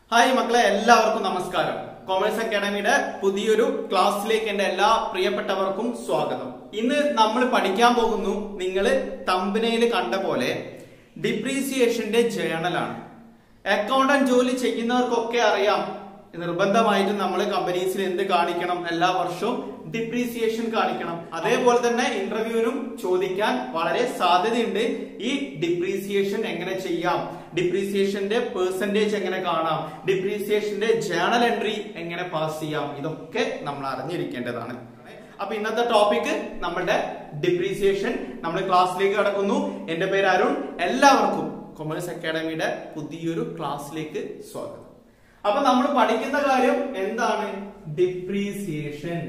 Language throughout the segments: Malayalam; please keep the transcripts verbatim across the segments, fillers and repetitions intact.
ഹായ് മക്കളെ, എല്ലാവർക്കും നമസ്കാരം. കൊമേഴ്സ് അക്കാഡമിയുടെ പുതിയൊരു ക്ലാസ്സിലേക്ക് എന്റെ എല്ലാ പ്രിയപ്പെട്ടവർക്കും സ്വാഗതം. ഇന്ന് നമ്മൾ പഠിക്കാൻ പോകുന്നു, നിങ്ങൾ തമ്പനയിൽ കണ്ട പോലെ ഡിപ്രീസിയേഷന്റെ ജേണലാണ്. അക്കൗണ്ടന്റ് ജോലി ചെയ്യുന്നവർക്കൊക്കെ അറിയാം, നിർബന്ധമായിട്ടും നമ്മൾ കമ്പനീസിൽ എന്ത് കാണിക്കണം, എല്ലാ വർഷവും ഡിപ്രീസിയേഷൻ കാണിക്കണം. അതേപോലെ തന്നെ ഇന്റർവ്യൂവിനും ചോദിക്കാൻ വളരെ സാധ്യതയുണ്ട്. ഈ ഡിപ്രീസിയേഷൻ എങ്ങനെ ചെയ്യാം, ഡിപ്രീസിയേഷന്റെ പെർസെന്റേജ് എങ്ങനെ കാണാം, ഡിപ്രീസിയേഷന്റെ ജേണൽ എൻട്രി എങ്ങനെ പാസ് ചെയ്യാം, ഇതൊക്കെ നമ്മൾ അറിഞ്ഞിരിക്കേണ്ടതാണ്. അപ്പൊ ഇന്നത്തെ ടോപ്പിക് നമ്മളുടെ ഡിപ്രീസിയേഷൻ. നമ്മൾ ക്ലാസ്സിലേക്ക് കടക്കുന്നു. എന്റെ പേര് അരുൺ. എല്ലാവർക്കും കൊമേഴ്സ് അക്കാഡമിയുടെ പുതിയൊരു ക്ലാസ്സിലേക്ക് സ്വാഗതം. അപ്പൊ നമ്മൾ പഠിക്കുന്ന കാര്യം എന്താണ്? ഡിപ്രീസിയേഷൻ.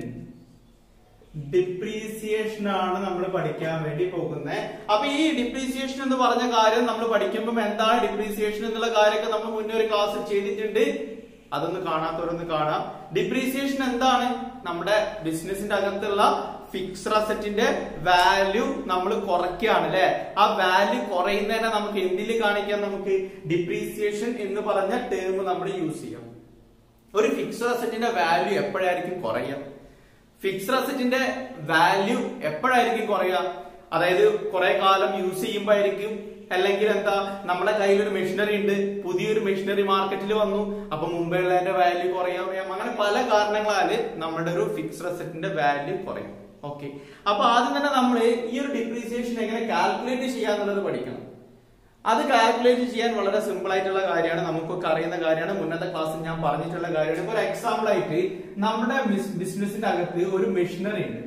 ഡിപ്രീസിയേഷൻ ആണ് നമ്മൾ പഠിക്കാൻ വേണ്ടി പോകുന്നത്. അപ്പൊ ഈ ഡിപ്രീസിയേഷൻ എന്ന് പറഞ്ഞ കാര്യം നമ്മൾ പഠിക്കുമ്പോൾ എന്താണ് ഡിപ്രീസിയേഷൻ എന്നുള്ള കാര്യമൊക്കെ നമ്മൾ മുന്നേ ഒരു ക്ലാസ് ചെയ്തിട്ടുണ്ട്. അതൊന്ന് കാണാത്തവരൊന്ന് കാണാം. ഡിപ്രീസിയേഷൻ എന്താണ്? നമ്മുടെ ബിസിനസിന്റെ അകത്തുള്ള ഫിക്സ്ഡ് അസറ്റിന്റെ വാല്യൂ നമ്മൾ കുറയ്ക്കുകയാണ് അല്ലെ. ആ വാല്യൂ കുറയുന്നതിനെ നമുക്ക് എന്തിൽ കാണിക്കാം? നമുക്ക് ഡിപ്രീസിയേഷൻ എന്ന് പറഞ്ഞ ടേം നമ്മൾ യൂസ് ചെയ്യാം. ഒരു ഫിക്സ്ഡ് അസറ്റിന്റെ വാല്യൂ എപ്പോഴായിരിക്കും കുറയുക? ഫിക്സ്ഡ് അസറ്റിന്റെ വാല്യൂ എപ്പോഴായിരിക്കും കുറയുക? അതായത് കുറെ കാലം യൂസ് ചെയ്യുമ്പോഴായിരിക്കും, അല്ലെങ്കിൽ എന്താ, നമ്മുടെ കയ്യിൽ ഒരു മെഷീനറി ഉണ്ട്, പുതിയൊരു മെഷീനറി മാർക്കറ്റിൽ വന്നു, അപ്പൊ മുമ്പുള്ളതിന്റെ വാല്യൂ കുറയാം. അങ്ങനെ പല കാരണങ്ങളാല് നമ്മുടെ ഒരു ഫിക്സ്ഡ് അസറ്റിന്റെ വാല്യൂ കുറയും. ഓക്കെ, അപ്പൊ ആദ്യം തന്നെ നമ്മൾ ഈ ഒരു ഡിപ്രീസിയേഷൻ എങ്ങനെ കാൽക്കുലേറ്റ് ചെയ്യാന്നുള്ളത് പഠിക്കണം. അത് കാൽക്കുലേറ്റ് ചെയ്യാൻ വളരെ സിമ്പിൾ ആയിട്ടുള്ള കാര്യമാണ്, നമുക്കൊക്കെ അറിയുന്ന കാര്യമാണ്, മുന്നത്തെ ക്ലാസ്സിൽ ഞാൻ പറഞ്ഞിട്ടുള്ള കാര്യമാണ്. ഇപ്പൊ ഒരു എക്സാമ്പിൾ ആയിട്ട് നമ്മുടെ ബിസിനസിന്റെ അകത്ത് ഒരു മെഷീനറി ഉണ്ട്.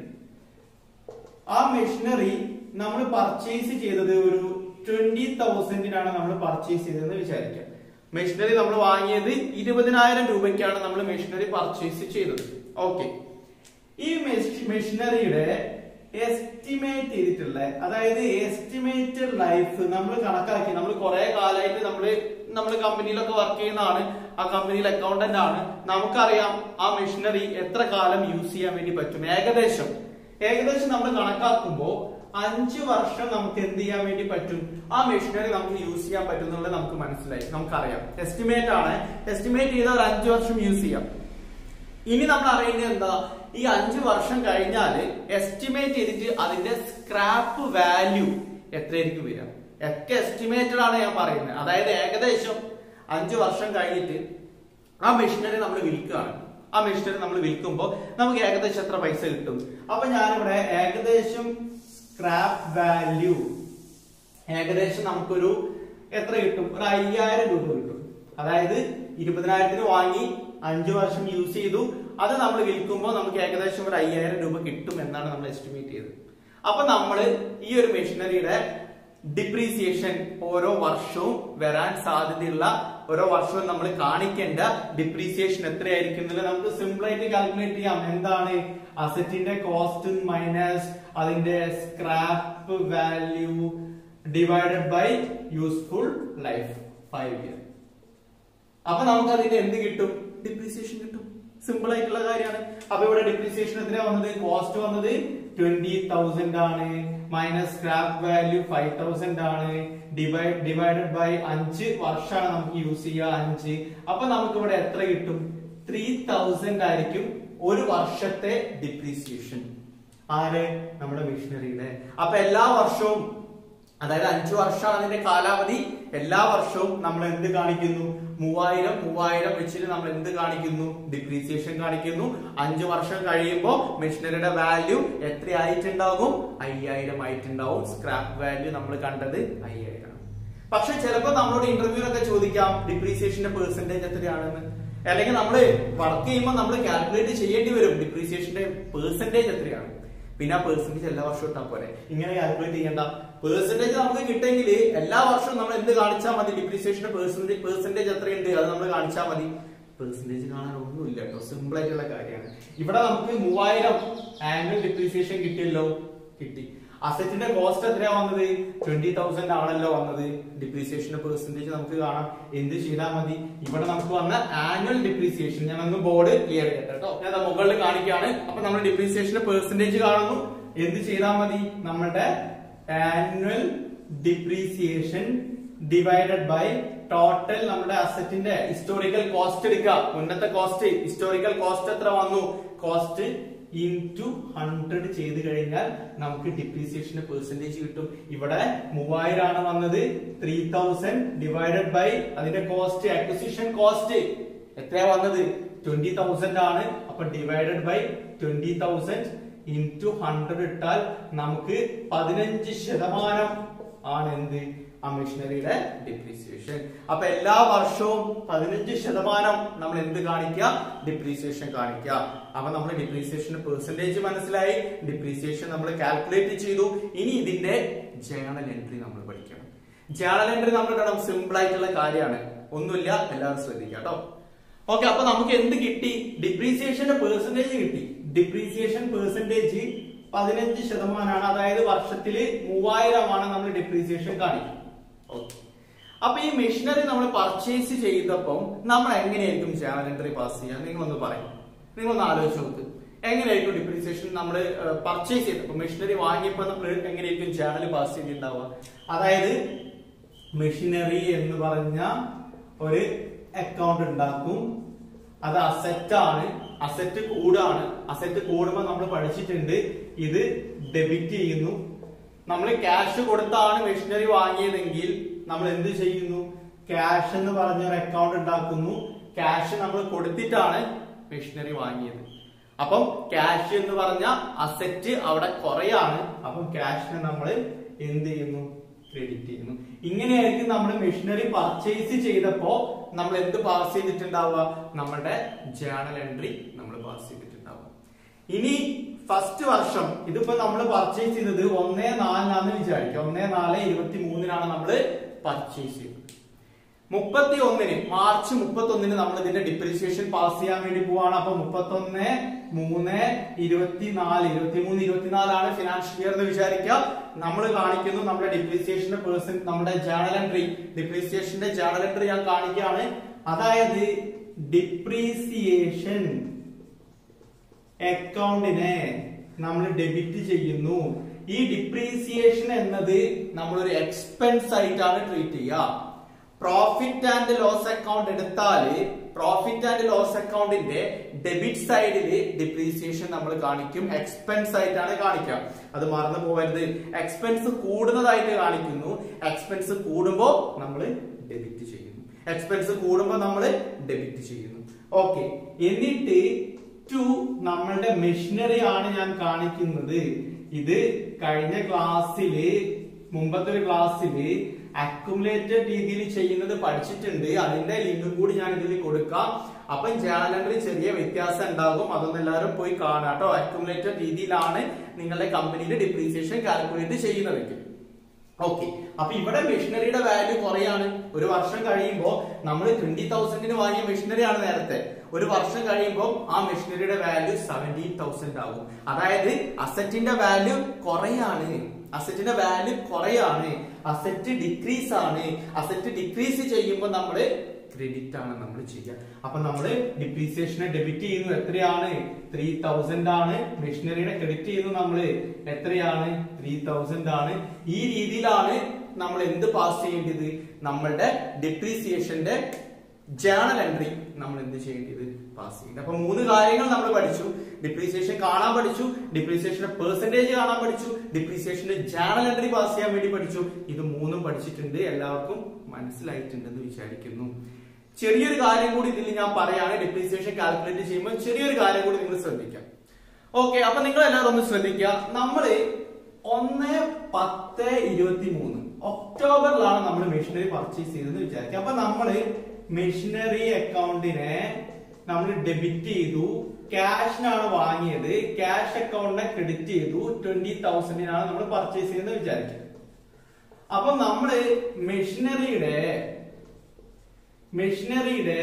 ആ മെഷീനറി നമ്മൾ പർച്ചേസ് ചെയ്തത് ഒരു ട്വന്റി തൗസൻഡിനാണ് നമ്മൾ പർച്ചേസ് ചെയ്തതെന്ന് വിചാരിക്കാം. മെഷീനറി നമ്മൾ വാങ്ങിയത് ഇരുപതിനായിരം രൂപയ്ക്കാണ് നമ്മൾ മെഷീനറി പർച്ചേസ് ചെയ്തത്. ഓക്കെ, ഈ മെഷീനറിയുടെ എസ്റ്റിമേറ്റ് ചെയ്തിട്ടുള്ള, അതായത് എസ്റ്റിമേറ്റഡ് ലൈഫ് നമ്മൾ കണക്കാക്കി. നമ്മൾ കുറെ കാലമായിട്ട് നമ്മൾ നമ്മൾ കമ്പനിയിലൊക്കെ വർക്ക് ചെയ്യുന്നതാണ്, ആ കമ്പനിയിൽ അക്കൗണ്ടന്റ് ആണ്. നമുക്കറിയാം ആ മെഷീനറി എത്ര കാലം യൂസ് ചെയ്യാൻ വേണ്ടി പറ്റും. ഏകദേശം ഏകദേശം നമ്മൾ കണക്കാക്കുമ്പോ അഞ്ചു വർഷം നമുക്ക് എന്ത് ചെയ്യാൻ വേണ്ടി പറ്റും, ആ മെഷീനറി നമുക്ക് യൂസ് ചെയ്യാൻ പറ്റും എന്നുള്ളത് നമുക്ക് മനസ്സിലായി, നമുക്കറിയാം. എസ്റ്റിമേറ്റ് ആണ്, എസ്റ്റിമേറ്റ് ചെയ്ത ഒരു അഞ്ചു വർഷം യൂസ് ചെയ്യാം. ഇനി നമ്മൾ അറിയേണ്ടത് എന്താ, ഈ അഞ്ചു വർഷം കഴിഞ്ഞാല് എസ്റ്റിമേറ്റ് ചെയ്തിട്ട് അതിന്റെ സ്ക്രാപ്പ് വാല്യൂ എത്രയായിരിക്കും വരിക? ഒക്കെ എസ്റ്റിമേറ്റഡ് ആണ് ഞാൻ പറയുന്നത്. അതായത് ഏകദേശം അഞ്ചു വർഷം കഴിഞ്ഞിട്ട് ആ മെഷീനറി നമ്മൾ വിൽക്കുകയാണ്. ആ മെഷീനറി നമ്മൾ വിൽക്കുമ്പോൾ നമുക്ക് ഏകദേശം എത്ര പൈസ കിട്ടും? അപ്പൊ ഞാനിവിടെ ഏകദേശം സ്ക്രാപ്പ് വാല്യൂ ഏകദേശം നമുക്കൊരു എത്ര കിട്ടും? ഒരു അയ്യായിരം രൂപ കിട്ടും. അതായത് ഇരുപതിനായിരത്തിന് വാങ്ങി അഞ്ചു വർഷം യൂസ് ചെയ്തു, അത് നമ്മൾ വിൽക്കുമ്പോൾ നമുക്ക് ഏകദേശം ഒരു അയ്യായിരം രൂപ കിട്ടും എന്നാണ് നമ്മൾ എസ്റ്റിമേറ്റ് ചെയ്തത്. അപ്പൊ നമ്മൾ ഈ ഒരു മെഷീനറിയുടെ ഡിപ്രീസിയേഷൻ ഓരോ വർഷവും വരാൻ സാധ്യതയുള്ള, ഓരോ വർഷവും നമ്മൾ കാണിക്കേണ്ട ഡിപ്രീസിയേഷൻ എത്രയായിരിക്കും എന്നുള്ളത് നമുക്ക് സിമ്പിൾ ആയിട്ട് കാൽക്കുലേറ്റ് ചെയ്യാം. എന്താണ്? അസറ്റിന്റെ കോസ്റ്റ് മൈനസ് അതിന്റെ scrap value divided by useful life five year. അപ്പൊ നമുക്ക് അതിന്റെ എന്ത് കിട്ടും? ഡിപ്രീസിയേഷൻ കിട്ടും. സിമ്പിൾ ആയിട്ടുള്ള കാര്യമാണ്. അപ്പൊ ഇവിടെ ഡിപ്രീസിയേഷൻ എത്രയാ വന്നത്? കോസ്റ്റ് വന്നത് ട്വന്റി തൗസൻഡ് ആണ്, minus scrap value five thousand ആണ്, ഡിവൈഡ് ഡിവൈഡഡ് ബൈ അഞ്ച് വർഷമാണ് നമുക്ക് യൂസ് ചെയ്യുക, അഞ്ച്. അപ്പൊ നമുക്ക് ഇവിടെ എത്ര കിട്ടും? ത്രീ തൗസൻഡ് ആയിരിക്കും ഒരു വർഷത്തെ ഡിപ്രീസിയേഷൻ. ആര്? നമ്മുടെ മെഷീനറിയുടെ. അപ്പൊ എല്ലാ വർഷവും, അതായത് അഞ്ചു വർഷമാണ് അതിന്റെ കാലാവധി, എല്ലാ വർഷവും നമ്മൾ എന്ത് കാണിക്കുന്നു? മൂവായിരം മൂവായിരം വെച്ചിട്ട് നമ്മൾ എന്ത് കാണിക്കുന്നു? ഡിപ്രീസിയേഷൻ കാണിക്കുന്നു. അഞ്ചു വർഷം കഴിയുമ്പോൾ മെഷീനറിയുടെ വാല്യൂ എത്ര ആയിട്ടുണ്ടാകും? അയ്യായിരം ആയിട്ടുണ്ടാവും. സ്ക്രാപ്പ് വാല്യൂ നമ്മൾ കണ്ടത് അയ്യായിരം. പക്ഷെ ചിലപ്പോൾ നമ്മളോട് ഇന്റർവ്യൂലൊക്കെ ചോദിക്കാം ഡിപ്രീസിയേഷന്റെ പെർസെന്റേജ് എത്രയാണെന്ന്, അല്ലെങ്കിൽ നമ്മൾ വർക്ക് ചെയ്യുമ്പോൾ നമ്മൾ കാൽക്കുലേറ്റ് ചെയ്യേണ്ടി വരും ഡിപ്രീസിയേഷന്റെ പെർസെന്റേജ് എത്രയാണ്. പിന്നെ ആ പെർസെന്റേജ് എല്ലാ വർഷവും ഇട്ടാൽ പോരെ, ഇങ്ങനെ കാൽക്കുലേറ്റ് ചെയ്യേണ്ട. പെർസെന്റേജ് നമുക്ക് കിട്ടെങ്കിൽ എല്ലാ വർഷവും നമ്മൾ എന്ത് കാണിച്ചാൽ മതി? ഡിപ്രീസിയേഷന്റെ പെർസെന്റേജ് പെർസെന്റേജ് എത്രയുണ്ട് അത് നമ്മൾ കാണിച്ചാൽ മതി. പെർസെന്റേജ് കാണാൻ ഒന്നുമില്ല കേട്ടോ, സിമ്പിൾ ആയിട്ടുള്ള കാര്യമാണ്. ഇവിടെ നമുക്ക് മൂവായിരം ആനുവൽ ഡിപ്രീസിയേഷൻ കിട്ടിയല്ലോ, കിട്ടി. അസറ്റിന്റെ കോസ്റ്റ് എത്രയാ വന്നത്? ട്വന്റി തൗസൻഡ് ആണല്ലോ വന്നത്. ഡിപ്രീസിയേഷന്റെ പെർസെന്റേജ് നമുക്ക് കാണാം. എന്ത് ചെയ്താൽ മതി? ഇവിടെ നമുക്ക് വന്ന ആനുവൽ ഡിപ്രീസിയേഷൻ ഞാൻ ഒന്ന് ബോർഡ് ക്ലിയർ ചെയ്യട്ടെ കേട്ടോ, ഞാൻ മുകളിൽ കാണിക്കുകയാണ്. അപ്പൊ നമ്മൾ ഡിപ്രീസിയേഷന്റെ പെർസെന്റേജ് കാണുന്നു. എന്ത് ചെയ്താൽ മതി? നമ്മുടെ annual depreciation divided by total നമ്മുടെ അസറ്റിന്റെ ഹിസ്റ്റോറിക്കൽ കോസ്റ്റ് എടുക്കുക. മുന്നത്തെ കോസ്റ്റ് ഹിസ്റ്റോറിക്കൽ കോസ്റ്റ് എത്ര വന്നു? കോസ്റ്റ് ഇൻറ്റു ഹൺഡ്രഡ് ചെയ്ത് കഴിഞ്ഞാൽ നമുക്ക് ഡിപ്രീസിയേഷന്റെ പെർസെന്റേജ് കിട്ടും. ഇവിടെ മൂവായിരം ആണ് വന്നത്. ത്രീ തൗസൻഡ് ഡിവൈഡഡ് ബൈ അതിന്റെ കോസ്റ്റ്, അക്വിസിഷൻ കോസ്റ്റ് എത്രയാ വന്നത്? ട്വന്റി തൗസൻഡ് ആണ്. അപ്പൊ divided by twenty thousand into hundred ഇട്ടാൽ നമുക്ക് പതിനഞ്ച് ശതമാനം ആണ് എന്ത്? ആ മെഷീനറിയുടെ ഡിപ്രീസിയേഷൻ. അപ്പൊ എല്ലാ വർഷവും പതിനഞ്ച് ശതമാനം നമ്മൾ എന്ത് കാണിക്കുക? ഡിപ്രീസിയേഷൻ കാണിക്കുക. അപ്പൊ നമ്മൾ ഡിപ്രീസിയേഷൻ പെർസെന്റേജ് മനസ്സിലായി, ഡിപ്രീസിയേഷൻ നമ്മൾ കാൽക്കുലേറ്റ് ചെയ്തു. ഇനി ഇതിന്റെ ജേണൽ എൻട്രി നമ്മൾ പഠിക്കണം. ജേണൽ എൻട്രി നമ്മൾ ഇടണം. സിമ്പിൾ ആയിട്ടുള്ള കാര്യമാണ്, ഒന്നുമില്ല, എല്ലാവരും ശ്രദ്ധിക്കുക കേട്ടോ. ഓക്കെ, അപ്പൊ നമുക്ക് എന്ത് കിട്ടി? ഡിപ്രീസിയേഷന്റെ പെർസെന്റേജ് കിട്ടി. ഡിപ്രീസിയേഷൻ പെർസെന്റേജ് പതിനഞ്ച് ശതമാനമാണ്. അതായത് വർഷത്തില് മൂവായിരമാണ് നമ്മൾ ഡിപ്രീസിയേഷൻ കാണിക്കും. ഓക്കെ, അപ്പൊ ഈ മെഷീനറി നമ്മൾ പർച്ചേസ് ചെയ്തപ്പോൾ നമ്മൾ എങ്ങനെയായിരിക്കും ജേണൽ എൻട്രി പാസ് ചെയ്യുക? നിങ്ങളൊന്ന് പറയും, നിങ്ങളൊന്ന് ആലോചിച്ച് നോക്ക്. എങ്ങനെയായിരിക്കും ഡിപ്രീസിയേഷൻ നമ്മൾ പർച്ചേസ് ചെയ്തപ്പോൾ, മെഷീനറി വാങ്ങിയപ്പോൾ നമ്മൾ എങ്ങനെയായിരിക്കും ജേണൽ പാസ് ചെയ്തിട്ടുണ്ടാവുക? അതായത് മെഷീനറി എന്ന് പറഞ്ഞ ഒരു അക്കൗണ്ട് ഉണ്ടാക്കും. അത് അസറ്റ് ആണ്. അസറ്റ് കൂടാണ്. അസറ്റ് കൂടുമ്പോൾ നമ്മൾ പഠിച്ചിട്ടുണ്ട് ഇത് ഡെബിറ്റ് ചെയ്യുന്നു. നമ്മൾ ക്യാഷ് കൊടുത്താണ് മെഷീനറി വാങ്ങിയതെങ്കിൽ നമ്മൾ എന്ത് ചെയ്യുന്നു? ക്യാഷ് എന്ന് പറഞ്ഞ ഒരു അക്കൗണ്ട് ഉണ്ടാക്കുന്നു. ക്യാഷ് നമ്മൾ കൊടുത്തിട്ടാണ് മെഷീനറി വാങ്ങിയത്. അപ്പം ക്യാഷ് എന്ന് പറഞ്ഞ അസറ്റ് അവിടെ കുറയാണ്. അപ്പം ക്യാഷിനെ നമ്മൾ എന്ത് ചെയ്യുന്നു? ക്രെഡിറ്റ് ചെയ്യുന്നു. ഇങ്ങനെയായിരിക്കും നമ്മൾ മെഷീനറി പർച്ചേസ് ചെയ്തപ്പോ നമ്മൾ എന്ത് പാസ് ചെയ്തിട്ടുണ്ടാവുക? നമ്മുടെ ജേണൽ എൻട്രി നമ്മൾ പാസ് ചെയ്തിട്ടുണ്ടാവുക. ഇനി ഫസ്റ്റ് വർഷം ഇതിപ്പോ നമ്മൾ പർച്ചേസ് ചെയ്തത് ഒന്നേ നാലിനാന്ന് വിചാരിക്കുക. ഒന്നേ നാല് ഇരുപത്തി മൂന്നിനാണ് നമ്മൾ പർച്ചേസ് ചെയ്തത്. മുപ്പത്തി ഒന്നിന് മാർച്ച് മുപ്പത്തി ഒന്നിന് നമ്മൾ ഇതിന്റെ ഡിപ്രീസിയേഷൻ പാസ് ചെയ്യാൻ വേണ്ടി പോവാണ്. അപ്പൊ മുപ്പത്തി ഒന്ന് മൂന്ന് ഇരുപത്തിനാല് ഇരുപത്തി മൂന്ന് ഇരുപത്തിനാലാണ് ഫിനാൻഷ്യൽ ഇയർ എന്ന് വിചാരിക്കുക. നമ്മൾ കാണിക്കുന്നു നമ്മുടെ ഡിപ്രീസിയേഷന്റെ പേഴ്സെന്റ്, നമ്മുടെ ജേണൽ എൻട്രി, ഡിപ്രീസിയേഷന്റെ ജേണൽ എൻട്രി ഞാൻ കാണിക്കുകയാണ്. അതായത് ഡിപ്രീസിയേഷൻ അക്കൗണ്ടിനെ നമ്മൾ ഡെബിറ്റ് ചെയ്യുന്നു. ഈ ഡിപ്രീസിയേഷൻ എന്നത് നമ്മളൊരു എക്സ്പെൻസ് ആയിട്ടാണ് ട്രീറ്റ് ചെയ്യുക. പ്രോഫിറ്റ് ആൻഡ് ലോസ് അക്കൗണ്ട് എടുത്താല് പ്രോഫിറ്റ് ആൻഡ് ലോസ് അക്കൗണ്ടിന്റെ ഡെബിറ്റ് സൈഡില് ഡിപ്രീസിയേഷൻ നമ്മൾ കാണിക്കും. എക്സ്പെൻസ് ആയിട്ടാണ് കാണിക്കുക. അത് മറന്നു പോകരുത്. എക്സ്പെൻസ് കൂടുന്നതായിട്ട് കാണിക്കുന്നു. എക്സ്പെൻസ് കൂടുമ്പോ നമ്മൾ ഡെബിറ്റ് ചെയ്യുന്നു. എക്സ്പെൻസ് കൂടുമ്പോ നമ്മൾ ഡെബിറ്റ് ചെയ്യുന്നു. ഓക്കെ, എന്നിട്ട് ടു നമ്മളുടെ മെഷീനറി ആണ് ഞാൻ കാണിക്കുന്നത്. ഇത് കഴിഞ്ഞ ക്ലാസ്സില്, മുമ്പത്തെ ഒരു ക്ലാസ്സില് അക്യുമുലേറ്റഡ് രീതിയിൽ ചെയ്യുന്നത് പഠിച്ചിട്ടുണ്ട്. അതിന്റെ ലിങ്കും കൂടി ഞാൻ ഇതിൽ കൊടുക്കാം. അപ്പം ജേണൽ എൻട്രി ചെറിയ വ്യത്യാസം ഉണ്ടാകും. അതൊന്നും എല്ലാവരും പോയി കാണാം കേട്ടോ. അക്യുമുലേറ്റഡ് രീതിയിലാണ് നിങ്ങളുടെ കമ്പനിയിൽ ഡിപ്രീസിയേഷൻ കാൽക്കുലേറ്റ് ചെയ്യുന്നതെങ്കിൽ. ഓക്കെ, അപ്പൊ ഇവിടെ മെഷീനറിയുടെ വാല്യൂ കുറയാണ്. ഒരു വർഷം കഴിയുമ്പോൾ നമ്മൾ ട്വന്റി തൗസൻഡിന് വാങ്ങിയ മെഷീനറി ആണ് നേരത്തെ. ഒരു വർഷം കഴിയുമ്പോൾ ആ മെഷീനറിയുടെ വാല്യൂ സെവൻറ്റീൻ തൗസൻഡ് ആകും. അതായത് അസറ്റിന്റെ വാല്യൂ കുറയാണ്. അസറ്റിന്റെ വാല്യൂ കുറയാണ്. അസറ്റ് ഡിക്രീസ് ആണ്. അസറ്റ് ഡിക്രീസ് ചെയ്യുമ്പോൾ നമ്മള് ക്രെഡിറ്റ് ആണ് നമ്മൾ ചെയ്യുക. അപ്പൊ നമ്മള് ഡിപ്രീസിയേഷനെ ഡെബിറ്റ് ചെയ്യുന്നു. എത്രയാണ്? ത്രീ തൗസൻഡ് ആണ്. മെഷീനറിയുടെ ക്രെഡിറ്റ് ചെയ്യുന്നു നമ്മള് എത്രയാണ്? ത്രീ തൗസൻഡ് ആണ്. ഈ രീതിയിലാണ് നമ്മൾ എന്ത് പാസ് ചെയ്യേണ്ടത്? നമ്മളുടെ ഡിപ്രീസിയേഷന്റെ ജേണൽ എൻട്രി നമ്മൾ എന്ത് ചെയ്യേണ്ടത്? പാസ് ചെയ്യേണ്ടത്. അപ്പൊ മൂന്ന് കാര്യങ്ങൾ നമ്മൾ പഠിച്ചു. ഡിപ്രീസിയേഷൻ കാണാൻ പഠിച്ചു, ഡിപ്രീസിയേഷന്റെ പെർസെന്റേജ് കാണാൻ പഠിച്ചു, ഡിപ്രീസിയേഷന്റെ ജേണൽ എൻട്രി പാസ് ചെയ്യാൻ വേണ്ടി പഠിച്ചു. ഇത് മൂന്നും പഠിച്ചിട്ടുണ്ട്. എല്ലാവർക്കും മനസ്സിലായിട്ടുണ്ടെന്ന് വിചാരിക്കുന്നു. ചെറിയൊരു കാര്യം കൂടി ഇതിൽ ഞാൻ പറയാണ്. ഡിപ്രീസിയേഷൻ കാൽക്കുലേറ്റ് ചെയ്യുമ്പോൾ ചെറിയൊരു കാര്യം കൂടി നിങ്ങൾ ശ്രദ്ധിക്കാം. ഓക്കെ, അപ്പൊ നിങ്ങൾ എല്ലാവരും ഒന്ന് ശ്രദ്ധിക്കുക. നമ്മള് ഒന്ന് പത്ത് ഇരുപത്തി മൂന്ന് ഒക്ടോബറിലാണ് നമ്മൾ മെഷീനറി പർച്ചേസ് ചെയ്തതെന്ന് വിചാരിക്കുക. അപ്പൊ നമ്മള് മെഷീനറി അക്കൗണ്ടിനെ നമ്മൾ ഡെബിറ്റ് ചെയ്തു. ക്യാഷിനാണ് വാങ്ങിയത്. ക്യാഷ് അക്കൗണ്ടിനെ ക്രെഡിറ്റ് ചെയ്തു. ട്വന്റി തൗസൻഡിനാണ് നമ്മൾ പർച്ചേസ് ചെയ്തെന്ന് വിചാരിക്കുക. അപ്പൊ നമ്മള് മെഷീനറിയുടെ മെഷീനറിയുടെ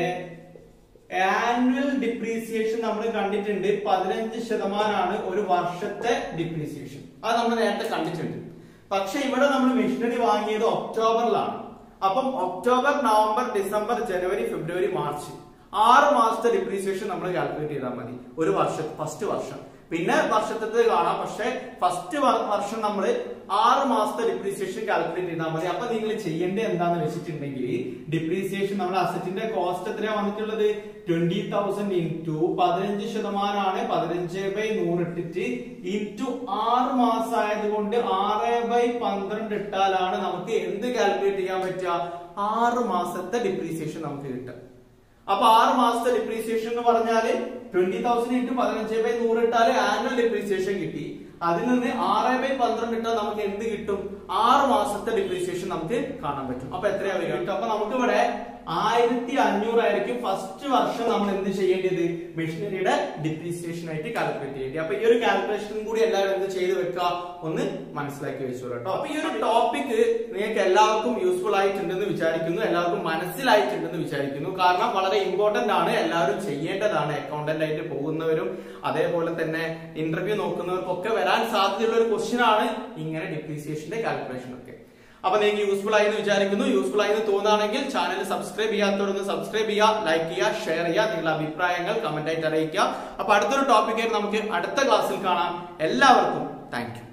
ആനുവൽ ഡിപ്രീസിയേഷൻ നമ്മൾ കണ്ടിട്ടുണ്ട്. പതിനഞ്ച് ശതമാനമാണ് ഒരു വർഷത്തെ ഡിപ്രീസിയേഷൻ. അത് നമ്മൾ നേരത്തെ കണ്ടിട്ടുണ്ട്. പക്ഷെ ഇവിടെ നമ്മൾ മെഷീനറി വാങ്ങിയത് ഒക്ടോബറിലാണ്. അപ്പം ഒക്ടോബർ, നവംബർ, ഡിസംബർ, ജനുവരി, ഫെബ്രുവരി, മാർച്ച് ആറ് മാസത്തെ ഡിപ്രീസിയേഷൻ നമ്മൾ കാൽക്കുലേറ്റ് ചെയ്താൽ മതി ഒരു വർഷം, ഫസ്റ്റ് വർഷം. പിന്നെ വർഷത്തെ കാണാം. പക്ഷെ ഫസ്റ്റ് വർഷം നമ്മൾ ആറ് മാസത്തെ ഡിപ്രീസിയേഷൻ കാൽക്കുലേറ്റ് ചെയ്താൽ മതി. അപ്പൊ നിങ്ങൾ ചെയ്യേണ്ടത് എന്താന്ന് വെച്ചിട്ടുണ്ടെങ്കിൽ ഡിപ്രീസിയേഷൻ നമ്മൾ അസറ്റിന്റെ കോസ്റ്റ് എത്രയാണ് വന്നിട്ടുള്ളത് ട്വന്റി തൗസൻഡ് ഇൻറ്റു പതിനഞ്ച് ശതമാനമാണ് പതിനഞ്ച് ബൈ നൂറ് ഇട്ടിട്ട് ഇൻറ്റു ആറ് മാസം ആയതുകൊണ്ട് ആറ് ബൈ പന്ത്രണ്ട് ഇട്ടാലാണ് നമുക്ക് എന്ത് കാൽക്കുലേറ്റ് ചെയ്യാൻ പറ്റുക ആറ് മാസത്തെ ഡിപ്രീസിയേഷൻ നമുക്ക് കിട്ടുക. അപ്പൊ ആറ് മാസത്തെ ഡിപ്രീസിയേഷൻ എന്ന് പറഞ്ഞാല് ട്വന്റി തൗസൻഡ് ഇൻറ്റു പതിനഞ്ച് ബൈ നൂറ് ഇട്ടാല് ആനുവൽ ഡിപ്രീസിയേഷൻ കിട്ടി. അതിൽ നിന്ന് ആറ് ബൈ പന്ത്രണ്ട് ഇട്ടാൽ നമുക്ക് എന്ത് കിട്ടും ആറ് മാസത്തെ ഡിപ്രീസിയേഷൻ നമുക്ക് കാണാൻ പറ്റും. അപ്പൊ എത്രയാ വരിക കിട്ടും. അപ്പൊ നമുക്ക് ഇവിടെ ആയിരത്തി അഞ്ഞൂറായിരിക്കും ഫസ്റ്റ് വർഷം നമ്മൾ എന്ത് ചെയ്യേണ്ടത് മെഷീനറിയുടെ ഡിപ്രീസിയേഷൻ ആയിട്ട് കാൽക്കുലേറ്റ് ചെയ്യേണ്ടത്. അപ്പൊ ഈ ഒരു കാൽക്കുലേഷനും കൂടി എല്ലാവരും എന്ത് ചെയ്ത് വെക്കുക ഒന്ന് മനസ്സിലാക്കി വെച്ചോളൂ കേട്ടോ. അപ്പൊ ഈ ഒരു ടോപ്പിക് നിങ്ങൾക്ക് എല്ലാവർക്കും യൂസ്ഫുൾ ആയിട്ടുണ്ടെന്ന് വിചാരിക്കുന്നു, എല്ലാവർക്കും മനസ്സിലായിട്ടുണ്ടെന്ന് വിചാരിക്കുന്നു. കാരണം വളരെ ഇമ്പോർട്ടന്റ് ആണ്, എല്ലാവരും ചെയ്യേണ്ടതാണ്. അക്കൗണ്ടന്റ് ആയിട്ട് പോകുന്നവരും അതേപോലെ തന്നെ ഇന്റർവ്യൂ നോക്കുന്നവർക്കൊക്കെ വരാൻ സാധ്യതയുള്ള ഒരു ക്വസ്റ്റ്യൻ ആണ് ഇങ്ങനെ ഡിപ്രീസിയേഷന്റെ കാൽക്കുലേഷൻ ഒക്കെ. അപ്പൊ നിങ്ങൾക്ക് യൂസ്ഫുൾ ആയി എന്ന് വിചാരിക്കുന്നു. യൂസ്ഫുൾ ആയി എന്ന് തോന്നുകയാണെങ്കിൽ ചാനൽ സബ്സ്ക്രൈബ് ചെയ്യാത്തവരൊന്ന് സബ്സ്ക്രൈബ് ചെയ്യുക, ലൈക്ക് ചെയ്യുക, ഷെയർ ചെയ്യുക, നിങ്ങളുടെ അഭിപ്രായങ്ങൾ കമന്റ് ആയിട്ട് അറിയിക്കുക. അപ്പൊ അടുത്തൊരു ടോപ്പിക്കായിട്ട് നമുക്ക് അടുത്ത ക്ലാസ്സിൽ കാണാം. എല്ലാവർക്കും താങ്ക് യു.